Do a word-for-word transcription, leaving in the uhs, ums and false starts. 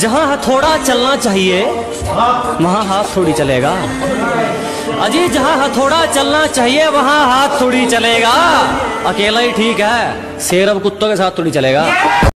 जहाँ हथौड़ा चलना चाहिए वहाँ हाथ थोड़ी चलेगा। अजी जहाँ हथौड़ा चलना चाहिए वहाँ हाथ थोड़ी चलेगा। अकेला ही ठीक है, शेर अब कुत्तों के साथ थोड़ी चलेगा।